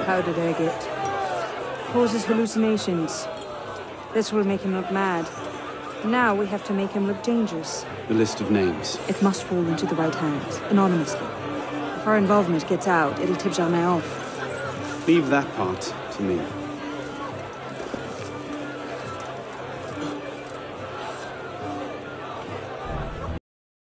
powdered agate. Causes hallucinations. This will make him look mad. Now we have to make him look dangerous. The list of names. It must fall into the right hands, anonymously. If our involvement gets out, it'll tip Germain off. Leave that part to me.